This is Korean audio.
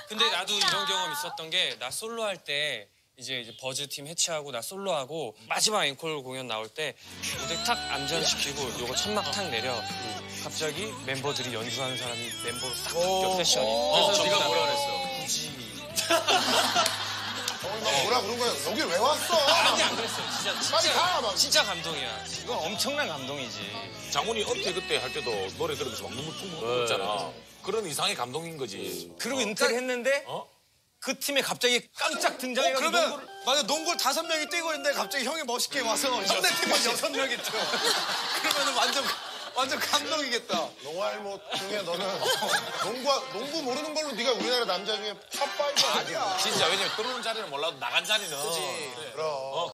근데 나도 이런 경험 있었던 게 나 솔로 할 때 이제 버즈 팀 해체하고 나 솔로하고 마지막 앵콜 공연 나올 때 무대 탁 안전시키고 요거 천막 탁 내려 갑자기 멤버들이 연주하는 사람이 멤버로 싹 바뀌어 세션이. 그래서 네가 뭐라 그랬어? 굳이. 뭐라 그런 거야? 여기 왜 왔어? 아니 안 그랬어요. 빨리 가! 막. 진짜 감동이야. 이건 엄청난 감동이지. 장훈이 업태 그때 할 때도 노래 들으면서 막 눈물 뚝 흘렸잖아. 그런 이상의 감동인 거지. 그리고 은퇴를 했는데 그 팀에 갑자기 깜짝 등장해가지고 그러면 맞아 농구를 5명이 뛰고 있는데 갑자기 형이 멋있게 와서 상대팀은 6명이 뛰어. 그러면 완전 감동이겠다. 농활못 중에 너는 농구 모르는 걸로 네가 우리나라 남자 중에 탑5 아니야. 진짜 왜냐면 들어오는 자리는 몰라도 나간 자리는. 그럼.